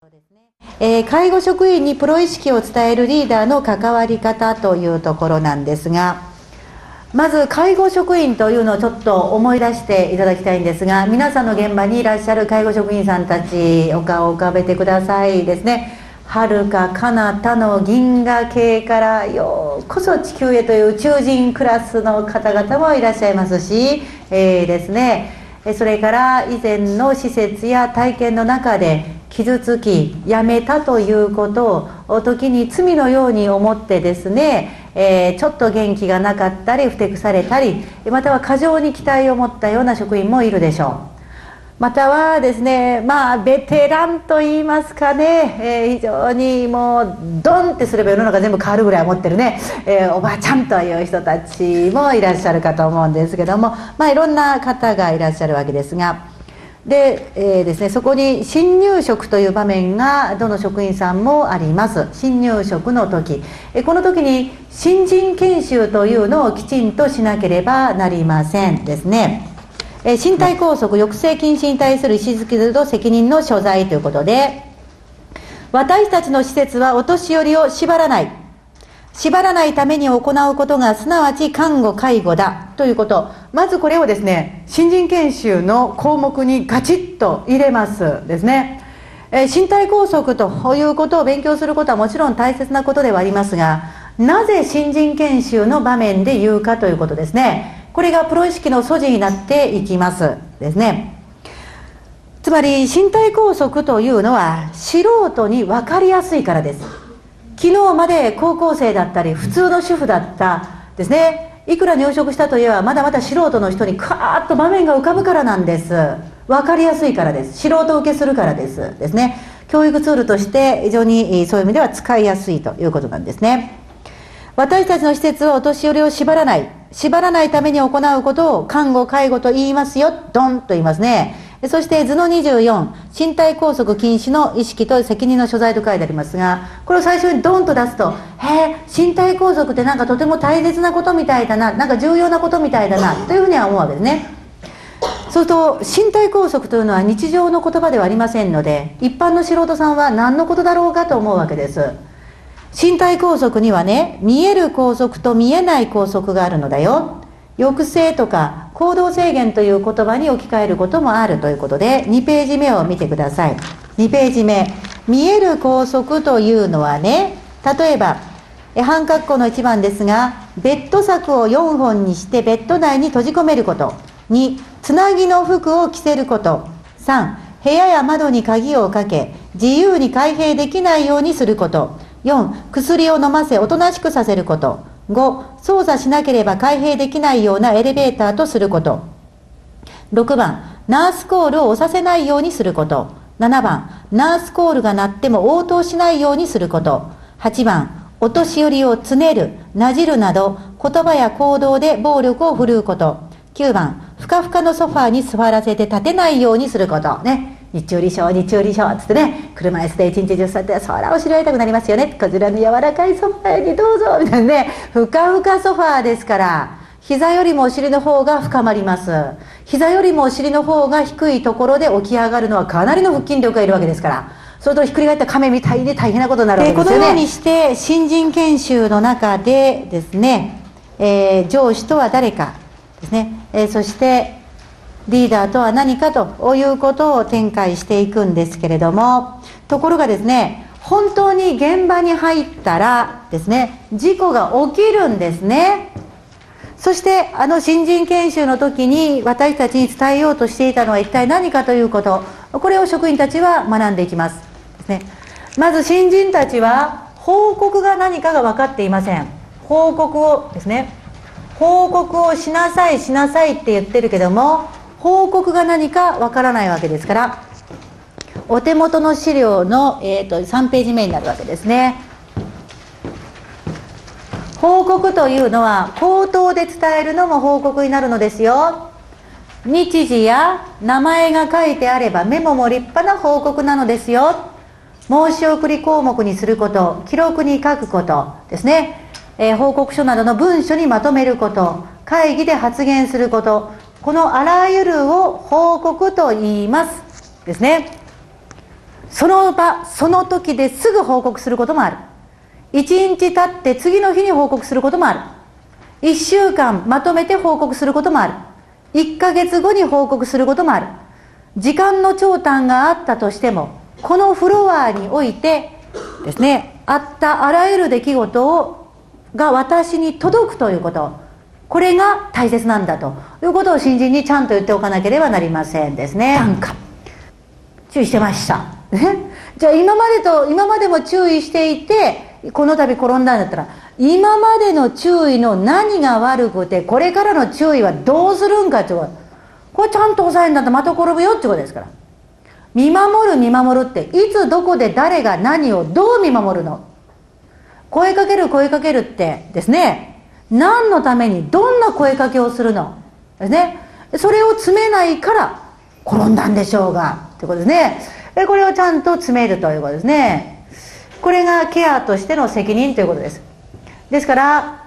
介護職員にプロ意識を伝えるリーダーの関わり方というところなんですが、まず介護職員というのをちょっと思い出していただきたいんですが、皆さんの現場にいらっしゃる介護職員さんたち、お顔を浮かべてくださいですね。遥か彼方の銀河系からようこそ地球へという宇宙人クラスの方々もいらっしゃいますし、ですね、それから以前の施設や体験の中で傷つきやめたということを時に罪のように思ってですね、ちょっと元気がなかったりふてくされたり、または過剰に期待を持ったような職員もいるでしょう。またはですね、ベテランといいますかね、非常にもうドンってすれば世の中全部変わるぐらい持ってるね、おばあちゃんという人たちもいらっしゃるかと思うんですけども、いろんな方がいらっしゃるわけですが、で、ですね、そこに新入職という場面がどの職員さんもあります。新入職の時、この時に新人研修というのをきちんとしなければなりませんですね。身体拘束抑制禁止に対する意思づけと責任の所在ということで、私たちの施設はお年寄りを縛らないために行うことがすなわち看護介護だということ、まずこれをですね、新人研修の項目にガチッと入れますですね。身体拘束ということを勉強することはもちろん大切なことではありますが、なぜ新人研修の場面で言うかということですね。これがプロ意識の素地になっていきますですね。つまり身体拘束というのは素人に分かりやすいからです。昨日まで高校生だったり普通の主婦だったですね、いくら入職したといえばまだまだ素人の人にカーッと場面が浮かぶからなんです。分かりやすいからです。素人受けするからですですね。教育ツールとして非常にそういう意味では使いやすいということなんですね。私たちの施設はお年寄りを縛らないために行うことを看護介護と言いますよ、ドンと言いますね。そして図の24、身体拘束禁止の意識と責任の所在と書いてありますが、これを最初にドンと出すと、身体拘束ってなんかとても大切なことみたいだな、なんか重要なことみたいだなというふうには思うわけですね。そうすると身体拘束というのは日常の言葉ではありませんので、一般の素人さんは何のことだろうかと思うわけです。身体拘束にはね、見える拘束と見えない拘束があるのだよ。抑制とか行動制限という言葉に置き換えることもあるということで、2ページ目を見てください。2ページ目、見える拘束というのはね、例えば半括弧の1番ですが、ベッド柵を4本にしてベッド内に閉じ込めること。2、つなぎの服を着せること。3、部屋や窓に鍵をかけ自由に開閉できないようにすること。4、薬を飲ませおとなしくさせること。5、操作しなければ開閉できないようなエレベーターとすること。6番、ナースコールを押させないようにすること。7番、ナースコールが鳴っても応答しないようにすること。8番、お年寄りをつねる、なじるなど言葉や行動で暴力を振るうこと。9番、ふかふかのソファーに座らせて立てないようにすることね。日中離床つってね、車椅子で一日中座ってそらお尻が痛くなりますよね。こちらの柔らかいソファーにどうぞみたいなね、ふかふかソファーですから、膝よりもお尻の方が深まります。膝よりもお尻の方が低いところで起き上がるのはかなりの腹筋力がいるわけですから、それとひっくり返った亀みたいで大変なことになるわけですよね。このようにして新人研修の中でですね、上司とは誰かですね、そしてリーダーとは何かということを展開していくんですけれども、ところがですね、本当に現場に入ったらですね、事故が起きるんですね。そして新人研修の時に私たちに伝えようとしていたのは一体何かということ、これを職員たちは学んでいきますですね。まず新人たちは報告が何かが分かっていません。報告をですね、報告をしなさいって言ってるけども、報告が何かわからないわけですから、お手元の資料の、3ページ目になるわけですね。報告というのは口頭で伝えるのも報告になるのですよ。日時や名前が書いてあればメモも立派な報告なのですよ。申し送り項目にすること、記録に書くことですね、報告書などの文書にまとめること、会議で発言すること、このあらゆるを報告と言いますですね。 その場その時ですぐ報告することもある。1日経って次の日に報告することもある。1週間まとめて報告することもある。1ヶ月後に報告することもある。時間の長短があったとしても、このフロアにおいてですね、あったあらゆる出来事が私に届くということ、これが大切なんだということを新人にちゃんと言っておかなければなりませんですね。短歌注意してましたね。じゃあ今までも注意していて、この度転んだんだったら、今までの注意の何が悪くて、これからの注意はどうするんかっていうこと、これちゃんと抑えんだとまた転ぶよってことですから。見守るっていつどこで誰が何をどう見守るの。声かけるってですね、何のためにどんな声かけをするのですね。それを詰めないから転んだんでしょうがということですね。これをちゃんと詰めるということですね。これがケアとしての責任ということです。ですから